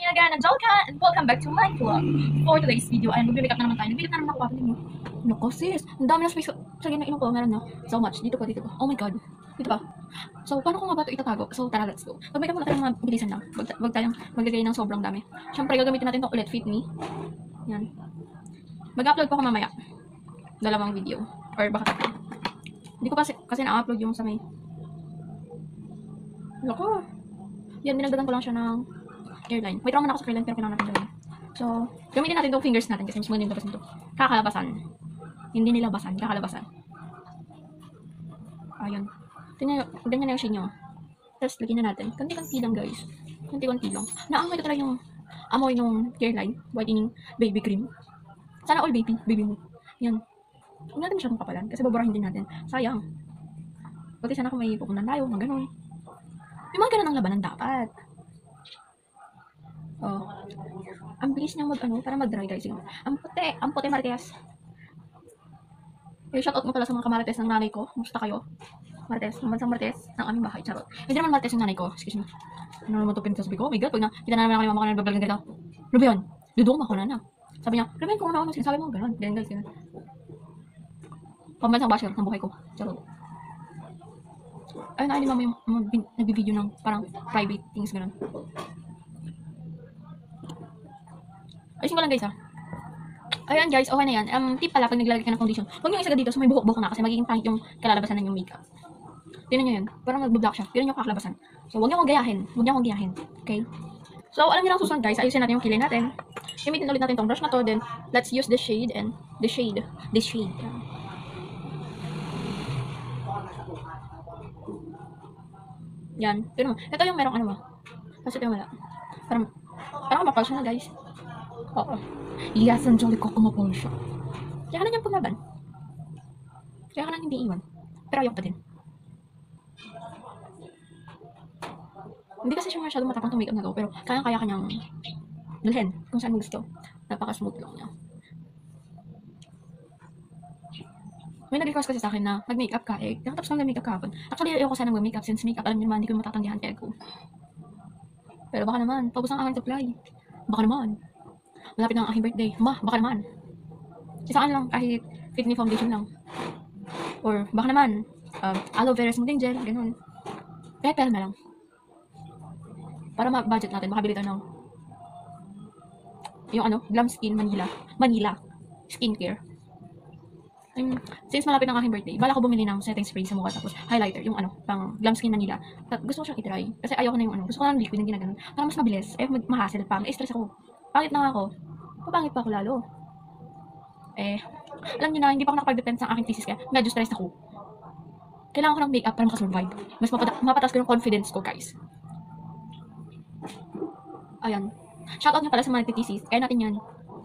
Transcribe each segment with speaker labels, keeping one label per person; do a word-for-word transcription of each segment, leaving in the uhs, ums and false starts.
Speaker 1: again, Angelica, and welcome back to my vlog. For today's video, ay magbe-makeup na naman tayo. Nag-makeup na naman ako kapag ninyo. Naku sis, ang dami na space. Sa ginainom ko, meron na. So much. Dito ko, dito ko. Oh my god. Dito pa. So, paano ko nga ba ito itatago? So, tara, let's go. Mag-makeup muna tayong mabilisan lang. Wag, wag tayong maglagay ng sobrang dami. Siyempre, gagamitin natin itong ulit Fit Me. Yan. Mag-upload pa ako mamaya. Dalawang video. Or baka tatlo. Hindi ko kasi, kasi na-upload yung sa may... Lako. Yan, dinagdagan ko lang siya ng airline. Wait, wrong na ako sa airline pero kailangan natin gawin. So, gamitin natin itong fingers natin kasi mas maganda yung labas nito. Kakalabasan. Hindi nilabasan, kakalabasan. Ayun. Tingnan nyo, ganyan na yung shade nyo. Tapos, lagyan na natin. Kanti-kanti lang, guys. Kanti-kanti lang. Naamoy ko talaga yung amoy ng airline. Whitening baby cream. Sana all baby. Baby mo. Yan. Huwag natin masyadong kapalan kasi baburahin din natin. Sayang. Pati sana kung may pupunan tayo, mga ganun. May mga ganun ang labanan dapat. Oh. Ang bilis niya mag ano, para mag-dry guys. Yun. Ang puti, ang puti Marites. Eh, shoutout mo pala sa mga kamarites ng nanay ko. Musta kayo? Marites, ng bansang Marites ng aming bahay. Charot. Hindi naman Marites yung nanay ko. Excuse me. Ano naman ito pinagsasabi ko? Oh my god, pag na, kita na naman ako yung mama ko na nagbablog ng ganito. Ano ba yun? Dudong ako na na. Sabi niya, Ruben, kung ano ako sinasabi mo, ganun. Ganun guys, ganun. Pambansang basher ng buhay ko. Charot. Ayun na, hindi mama yung nag-video ng parang private things, ganun. Ayusin ko lang guys ha. Ayan guys, okay na yan. Um, tip pala pag naglalagay ka ng foundation, huwag nyo isagad dito so may buhok-buhok na kasi magiging pangit yung kalalabasan ng yung makeup. Tignan nyo yun. Parang nag-block siya. Tignan nyo kakalabasan. So huwag nyo akong gayahin. Huwag nyo akong gayahin. Okay? So alam nyo lang susunod guys, ayusin natin yung kilay natin. Gamitin ulit natin tong brush na to. Then let's use the shade and the shade. The shade. Yan. Tignan mo. Ito yung merong ano mo. Kasi ito yung wala. Parang, parang mapal siya na guys. Oo. Yes, Angelica, kumapal siya. Kaya ka na niyang paglaban. Kaya ka na hindi iwan. Pero ayaw pa din. Hindi kasi siya masyadong matapang itong makeup na to. Pero kayang-kaya kanyang dalhin kung saan mo gusto. Napaka-smooth lang niya. May nag-request kasi sa akin na mag-makeup ka eh. Nakatapos lang mag-makeup kahapon. Actually, ayoko sana mag-makeup since makeup, alam niyo naman, hindi ko matatanggihan kaya ko. Pero baka naman, paubos ang aking supply. Baka naman. Malapit na ang aking birthday. Ma, baka naman. Isaan lang, kahit Fit Me foundation lang. Or, baka naman, um, aloe vera smoothing gel, ganun. Kaya pera na lang. Para ma-budget natin, makabili tayo ng yung ano, Glam Skin Manila. Manila. Skincare. Um, since malapit ang aking birthday, bala ko bumili ng setting spray sa mukha tapos highlighter, yung ano, pang Glam Skin Manila. At gusto ko siyang i-try. Kasi ayoko na yung ano, gusto ko na ng liquid na ginaganon. Para mas mabilis. Eh, ma-hassle pa. May-stress ako. Pangit na nga ako. Papangit pa ako lalo. Eh, alam niyo na, hindi pa ako nakapag-defense ng aking thesis kaya medyo stress ako. Kailangan ko ng makeup para makasurvive. Mas mapata mapatas ko yung confidence ko, guys. Ayan. Shoutout nga pala sa mga nagtithesis. Kaya natin yan.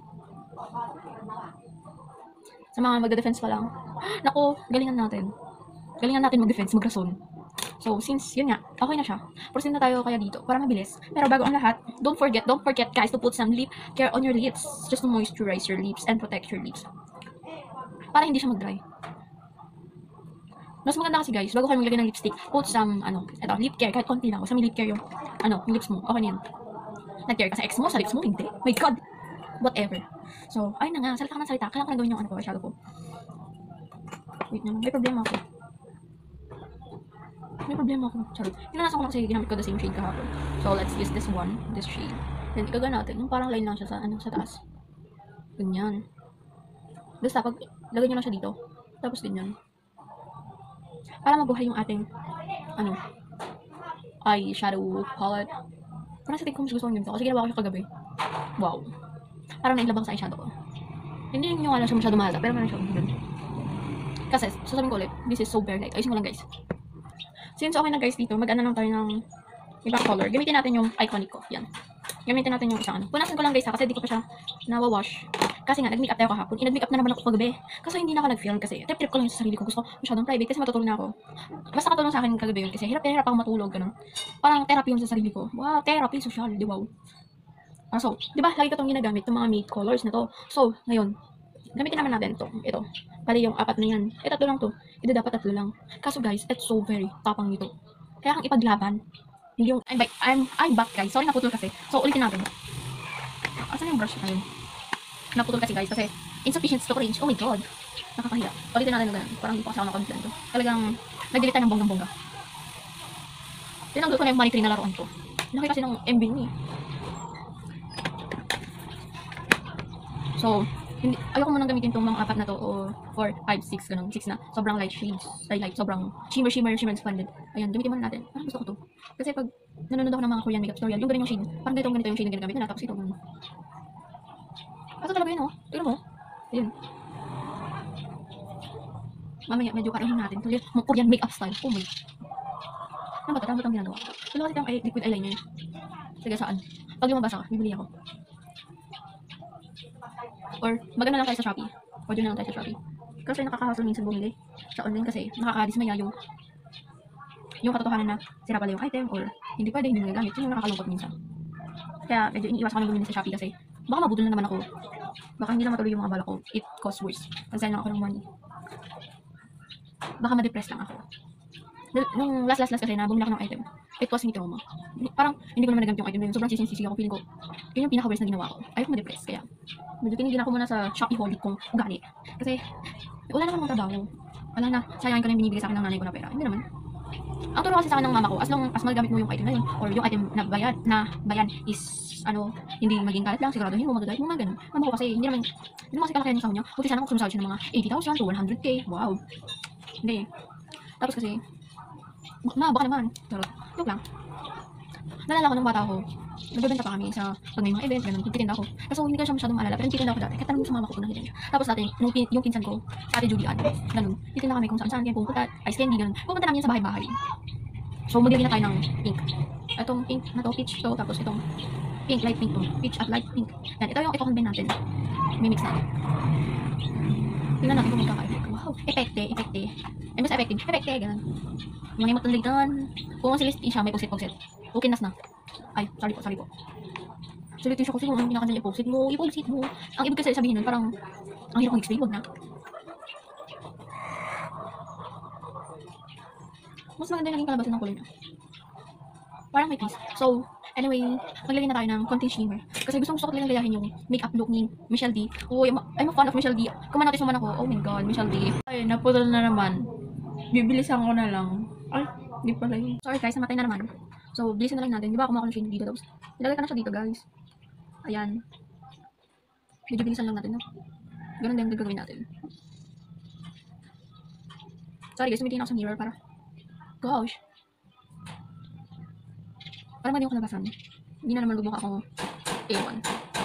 Speaker 1: Sa mga magda-defense pa lang. Naku, galingan natin. Galingan natin mag-defense, mag-rason. So, since yun nga, okay na siya. Proceed na tayo kaya dito para mabilis. Pero bago ang lahat, don't forget, don't forget guys to put some lip care on your lips. Just to moisturize your lips and protect your lips. Para hindi siya mag-dry. Mas maganda kasi guys, bago kayo maglagay ng lipstick, put some, ano, eto, lip care. Kahit konti lang. Sa may lip care yung, ano, yung lips mo. Okay na yan. Nag-care ka sa ex mo, sa lips mo, hindi. My God! Whatever. So, ayun na nga, salita ka ng salita. Kailangan ko na gawin yung ano ko, shadow ko. Wait na lang, may problema ako. May problema ako. Charot. Pinanasan ko lang kasi ginamit ko the same shade kahapon. So, let's use this one. This shade. Then, ikaga natin. Yung parang line lang siya sa, ano, sa taas. Ganyan. Basta, pag lagay nyo lang siya dito. Tapos, ganyan. Para mabuhay yung ating, ano, eye shadow palette. Parang sa tingin ko mas gusto ko ganito. Kasi ginawa ko siya kagabi. Wow. Parang nailabang sa eyeshadow ko. Hindi yung ano siya masyado mahal. Pero meron siya ganun. Kasi, sasabihin ko ulit, this is so bare light. Ayusin ko lang guys. Since okay na guys dito, mag-ano lang tayo ng ibang color. Gamitin natin yung iconic ko. Yan. Gamitin natin yung isang ano. Punasan ko lang guys ha, kasi di ko pa siya nawawash. Kasi nga, nag-makeup tayo kahapon. I-nag-makeup na naman ako kagabi. Kasi hindi na ako nag-film kasi trip-trip ko lang sa sarili ko. Gusto ko masyadong private kasi matutulog na ako. Basta katulong sa akin kagabi yun kasi hirap na hirap ako matulog. Ganun. Parang therapy yun sa sarili ko. Wow, therapy, social, di wow. Ah, so, di ba, lagi ko itong ginagamit, itong mga matte colors na to. So, ngayon, gamitin naman natin ito. Ito. Bali yung apat na yan. Eh, tatlo lang to. Ito dapat tatlo lang. Kaso guys, it's so very tapang nito. Kaya kang ipaglaban. Hindi yung, I'm back, I'm, I'm back guys. Sorry naputol kasi. So, ulitin natin. Asan yung brush? Ayun. Naputol kasi guys kasi insufficient storage. Oh my god. Nakakahiya. Ulitin natin na ganun. Parang hindi pa kasi ako nakapag-plan to. Talagang nag-delete tayo ng bonggang-bongga. Tinanggal ko na yung money tree na laruan ko. Laki kasi ng M B ni. So, hindi, ayoko munang gamitin itong mga apat na to o four, five, six, ganun, six na. Sobrang light shades. Ay, light. Sobrang shimmer, shimmer, shimmer, splendid. Ayan, gamitin muna natin. Parang gusto ko to. Kasi pag nanonood ako ng mga Korean makeup tutorial, yung ganun yung shade. Parang ganito, ganito yung shade na ginagamit nila. Tapos ito, ganun. Kaso talaga yun, oh. Tignan mo. Ayan. Mamaya, medyo kaihin natin. Kasi Korean makeup style. Oh my. Ano ba ito? Ano ba itong ginagawa? Wala kasi itong liquid eyeliner. Sige, saan? Pag lumabas ako, bibili ako. Or magana lang tayo sa Shopee. Order na lang tayo sa Shopee. Kasi nakaka-hassle minsan bumili sa online kasi nakakadismaya yung yung katotohanan na sira pala yung item or hindi pwede, hindi mo gagamit. Yun yung nakakalungkot minsan. Kaya medyo iniiwas ko na bumili sa Shopee kasi baka mabudol na naman ako. Baka hindi na matuloy yung mga balak ko. It costs worse. Kasi lang ako ng money. Baka ma-depress lang ako. Nung last last last kasi na bumili ako ng item, it caused me trauma. Parang hindi ko naman nagamit yung item na yun. Sobrang sising-sisi ako. Feeling ko, yun yung pinaka-worst na ginawa ko. Ayoko ma-depress. Kaya, medyo tinigil ako muna sa Shopee holic kong ugali. Kasi, wala naman akong trabaho. Wala na, sayangin ko na yung binibigay sa akin ng nanay ko na pera. Hindi naman. Ang turo kasi sa akin ng mama ko, as long as magagamit mo yung item na yun, or yung item na bayan, na bayan is, ano, hindi maging kalat lang, siguraduhin mo, magagamit mo, mga ganun. Mama ko kasi, hindi naman, hindi naman kasi kalakihan yung sahod niya. Buti sana kung sumasahod siya ng mga eighty thousand to one hundred K. Wow. Hindi. Tapos kasi, ma, baka naman. Pero, joke lang. Nalala ko nung bata ako, nagbebenta pa kami sa pag may mga event, ganun, nagtitinda ako. Kasi hindi ko siya masyadong maalala, pero nagtitinda ako dati. Kahit tanong mo sa mama ko kung nakita niya. Tapos dati, yung, pin, yung pinsan ko, sa ate Julian, ganun, titinda kami kung saan saan, kaya pupunta, ice candy, ganun. Pupunta namin yan sa bahay-bahay. So, maglagay na tayo ng pink. Itong pink na to, peach to, tapos itong pink, light pink to. Peach at light pink. Yan, ito yung i-combine natin. Mimix natin. Tingnan natin kung magkaka-effect. Wow, epekte, epekte. Ay, mas effective, epekte, ganun. Yung mga matalitan. Kung silistin siya, may post-it-post-it. Okay, nas na. Ay, sorry po, sorry po. Sulitin siya kasi kung ano yung pinakanya i-post-it mo, i-post-it mo. Ang ibig kasi sabihin nun, parang, ang hirap kong explain, wag na. Mas maganda yung naging kalabasan ng kulay niya. Parang may peace. So, anyway, maglagay na tayo ng konting shimmer. Kasi gusto gusto ko talagang gayahin yung makeup look ni Michelle D. Oh, I'm a, I'm a fan of Michelle D. Kung manotis naman ako, oh my god, Michelle D. Ay, naputol na naman. Bibilisan ko na lang. Ay, di pala yun. Sorry guys, namatay na naman. So, bilisan na lang natin. Di ba kumakuha ng shade dito? Tapos, ilagay ka na siya dito guys. Ayan. Medyo bilisan lang natin, no? Ganun din yung gagawin natin. Sorry guys, tumitingin ako sa mirror para... Gosh. Parang mali yung kalabasan. Hindi na naman lubok ako A one.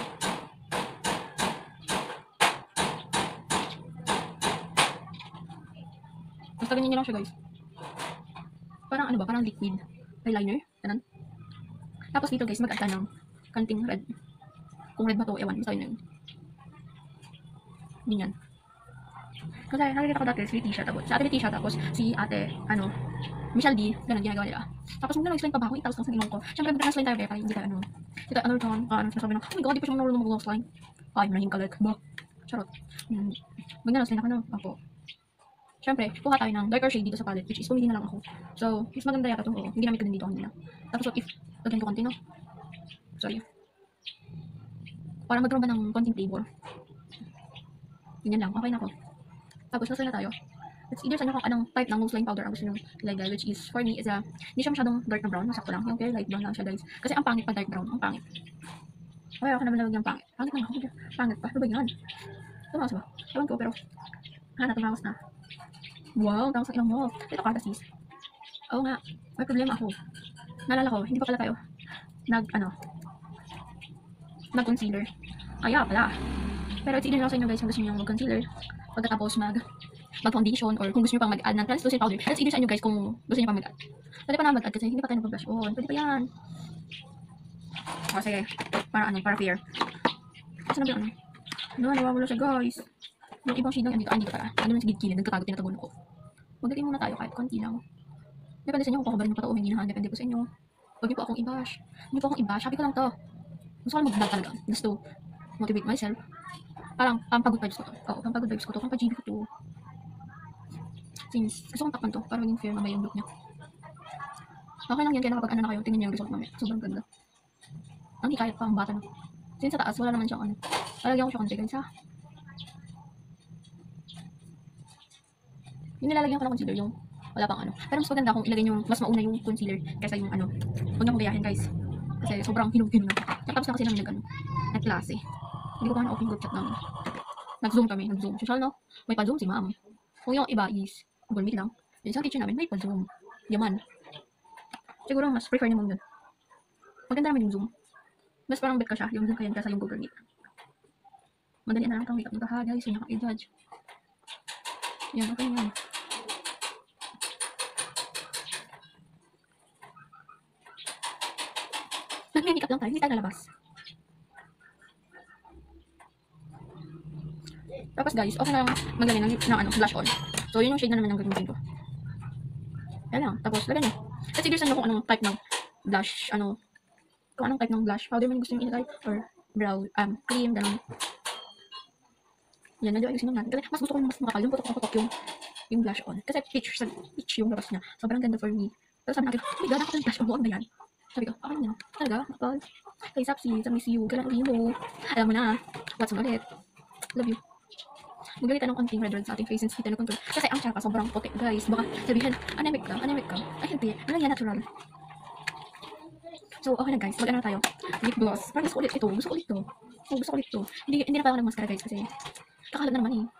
Speaker 1: Basta ganyan nyo lang siya guys. Parang ano ba? Parang liquid eyeliner. Ganun. Tapos dito guys, mag-add ka ng kanting red. Kung red ba to, ewan. Basta yun na yun. Ganyan. Kasi nakikita ko dati si Leticia tapos. Si ate Leticia tapos si ate, ano, Michelle D. Ganun ginagawa nila. Tapos muna nag-explain pa ba ako, eight thousand sa ginong ko. Siyempre, mag-explain tayo kaya para hindi tayo ano. Hindi tayo ano ron, ano, sinasabi na, oh my god, di pa siya marunong mag-love line. Ay, manahing kalag. Ba? Charot. Hmm. Mag-explain ako na, ako. Siyempre, kuha tayo ng darker shade dito sa palette, which is pumili na lang ako. So, mas maganda yata itong oo. Hindi namin ko din dito kanina. Tapos, what if, lagyan ko konti, no? Sorry. Para magkaroon ba ng konting flavor. Ganyan lang, okay na ako. Tapos, nasa na tayo. It's either sa inyo kung anong type ng nose line powder ang gusto nyo ilagay, which is, for me, is a, hindi siya masyadong dark na brown, masakto lang. Yung very light brown lang siya, guys. Kasi ang pangit pa dark brown, ang pangit. Okay, ako naman lang yung pangit. Pangit lang ako, pangit pa. Ano ba yan? Tumakas ba? Ewan ko, pero, hana, tumakas na. Wow, tawag sa ilang mo. Ito ka, sis. Oo nga, may problema ako. Naalala ko, hindi pa pala tayo nag, ano, nag-concealer. Kaya pala. Pero it's either lang sa inyo guys kung gusto nyo mag-concealer. Pagkatapos mag, mag-foundation, or kung gusto nyo pang mag-add ng translucent powder. It's either sa inyo guys kung gusto nyo pang mag-add. Pwede pa na mag-add kasi hindi pa tayo nag-blush on. Pwede pa yan. O, sige. Para ano, para fair. Kasi na ba ano? No, nawawala siya guys. Yung ibang shade lang yan dito. Ah, dito pala. Ano naman sa gilid-gilid. Nagkatagot din na ko. Magdating muna tayo kahit konti lang. Depende sa inyo kung kukubarin nyo pa to o hindi na. Depende po sa inyo. Huwag nyo po akong i-bash. Huwag nyo po akong i-bash. Sabi ko lang to. Gusto ko lang mag-vlog talaga. Just to motivate myself. Parang pampagod vibes ko to. Oo, pampagod vibes ko to. Pampag-G B ko to. Since gusto kong takpan to para maging fair mamaya yung look niya. Okay lang yan kaya nakapag ano na kayo. Tingnan niyo yung result mamaya. Sobrang ganda. Ang hikayat pa ang bata na. Since sa taas, wala naman siyang ano. Lalagyan ko siya konti guys ha. Yung nilalagyan ko ng concealer, yung wala pang ano. Pero mas maganda kung ilagay yung mas mauna yung concealer kaysa yung ano. Huwag niyo kong gayahin guys. Kasi sobrang hinug-hinug na. Tapos na kasi namin nag ano, nag-klase. Hindi ko pa na-open group chat namin. Nag-zoom kami, nag-zoom. Social no? May pa-zoom si ma'am. Kung yung iba is Google Meet lang. Yung isang teacher namin, may pa-zoom. Yaman. Siguro mas prefer niyo mong yun. Maganda naman yung zoom. Mas parang bet ka siya, yung zoom kaya kaysa yung Google Meet. Madali na lang kang makeup nito ha guys, yun yung i-judge. Yan, okay yan. Nag-makeup lang tayo, hindi tayo nalabas. Tapos guys, okay na lang maglagay ng, ng ano, blush on. So yun yung shade na naman ng gagawin ko. Yan lang, tapos lagyan nyo. At sige saan nyo kung anong type ng blush, ano, kung anong type ng blush powder man gusto nyo ilagay, or brow, um, cream, gano'n. Yan, medyo ayusin lang natin. Kasi mas gusto ko yung mas makakal, yung putok-putok yung, yung blush on. Kasi peach, peach yung labas niya. Sobrang ganda for me. Pero sabi natin, oh my god, ako yung blush on, huwag na yan. Sabi ko, okay na, talaga, makapal. Kay Sapsi, sa miss you, kailan uwi mo. Alam mo na, what's ulit. Love you. Magalit ng konting red red sa ating face since kita na control. Kasi ang tsaka sobrang puti guys. Baka sabihin, anemic ka, anemic ka. Ay hindi, ano yan, natural. So okay na guys, mag-ano tayo. Lip gloss. Parang gusto ko ulit ito, gusto ko ulit ito. Oh, gusto ko ulit ito. Hindi, hindi na pa ako nag-mascara guys kasi kakalat na naman eh.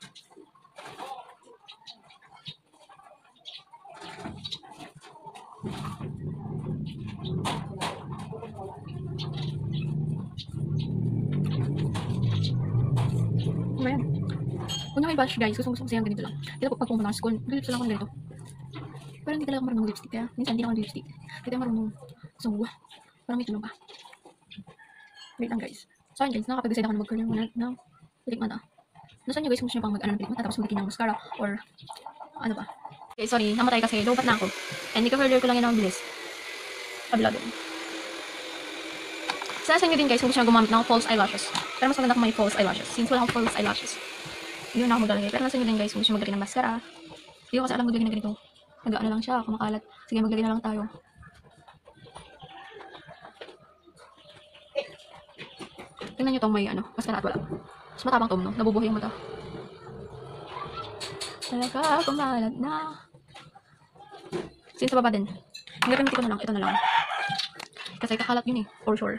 Speaker 1: Ayan. Kung yung blush guys, gusto gusto ko siyang ganito lang. Kaya pag pumunta sa school, lips lang ako ganito. Pero hindi talaga marunong lipstick kaya. Minsan hindi ako lipstick. Kaya marunong. So, parang may tulong pa. Wait lang guys. So yun guys, nakapag-decide ako na mag-curl muna ng pilik mata. Nasaan nyo guys kung gusto nyo pang mag-ano ng pilik mata tapos mag-ikin ng mascara or ano ba. Okay, sorry. Namatay kasi. Lobat na ako. And ika-curler ko lang yun ang bilis. Kabila doon. Sanasan nyo din guys kung gusto nyo gumamit ng false eyelashes. Pero mas maganda kung may false eyelashes. Since wala akong false eyelashes. Hindi na ako maglalagay. Pero nasa nyo din guys kung gusto maglagay ng mascara. Hindi ko kasi alam maglagay na ganito. Nag-ano lang siya, kumakalat. Sige, maglagay na lang tayo. Tingnan nyo tong may ano, mascara at wala. Mas matabang to, no? Nabubuhay yung mata. Talaga, kumalat na. Sige, sa baba din. Hanggang ko na lang, ito na lang. Kasi kakalat yun eh, for sure.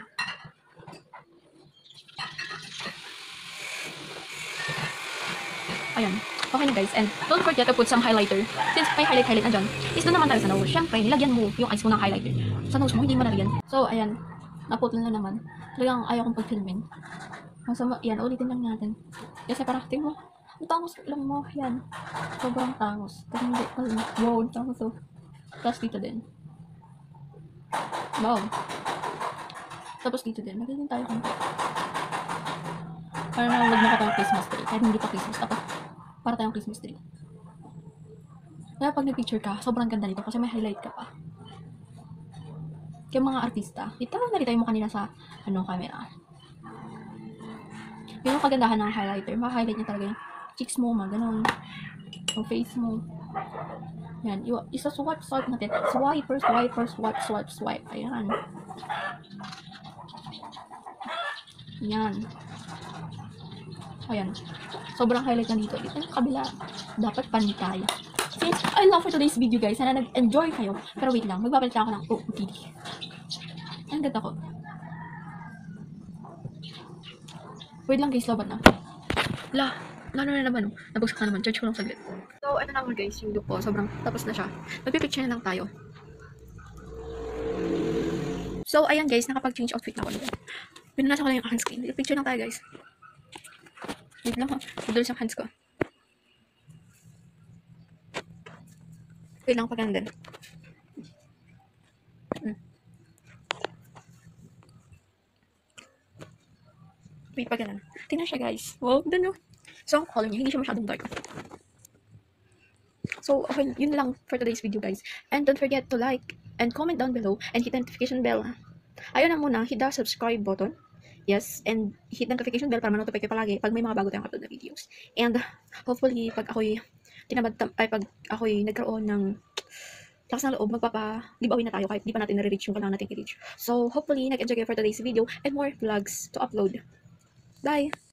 Speaker 1: Ayan. Okay na guys. And don't forget to put some highlighter. Since may highlight-highlight na dyan, is doon naman tayo sa nose. Siyempre, nilagyan mo yung eyes mo ng highlighter. Sa nose mo, hindi mo nalagyan. So, ayan. Naputol na naman. Talagang ayaw kong pag-filmin. So, yan. Ulitin lang natin. Kasi parang, tingin mo, ang tangos lang mo. Yan. Sobrang tangos. Kasi hindi. Wow, tangos. So, tapos dito din. Wow. Tapos dito din. Magiging tayo kung para na wag na tayong Christmas tree. Kahit hindi pa Christmas. Tapos, para tayong Christmas tree. Kaya pag nag-picture ka, sobrang ganda nito kasi may highlight ka pa. Kaya mga artista, ito nakita mo kanina sa ano camera. Yung kagandahan ng highlighter, ma-highlight niya talaga yung cheeks mo, mga ganun. Yung face mo. Yan, isa swipe, swipe natin. Swiper, swiper, swipe, swipe, swipe. Ayan. Yan. Ayan. Sobrang highlight na dito. Dito yung kabila. Dapat pantay. Since I love for today's video guys. Sana nag-enjoy kayo. Pero wait lang. Magbabalit ako ng O O T D. Ang ganda ko. Wait lang guys. Laban na. La. Lalo na naman. Oh. Nabagsak na naman. Charge ko lang saglit. So, ito naman guys. Yung look ko. Sobrang tapos na siya. Magpipicture na lang tayo. So, ayan guys. Nakapag-change outfit na ako. Pinunasa ko lang yung aking skin. Picture lang tayo guys. Wait lang ha. Madulas yung hands ko. Wait lang pag ganun din. Hmm. Wait pag ganun. Tingnan siya guys. Wow, ganda no. So, ang color niya, hindi siya masyadong dark. So, okay, yun lang for today's video guys. And don't forget to like and comment down below and hit the notification bell. Ayun na muna, hit the subscribe button. Yes, and hit the notification bell para ma-notify kayo palagi pag may mga bago tayong upload na videos. And hopefully, pag ako'y tinabad, ay pag ako'y nagkaroon ng lakas ng loob, magpapa-giveaway na tayo kahit di pa natin nare-reach yung kailangan natin i-reach. So, hopefully, nag-enjoy kayo for today's video and more vlogs to upload. Bye!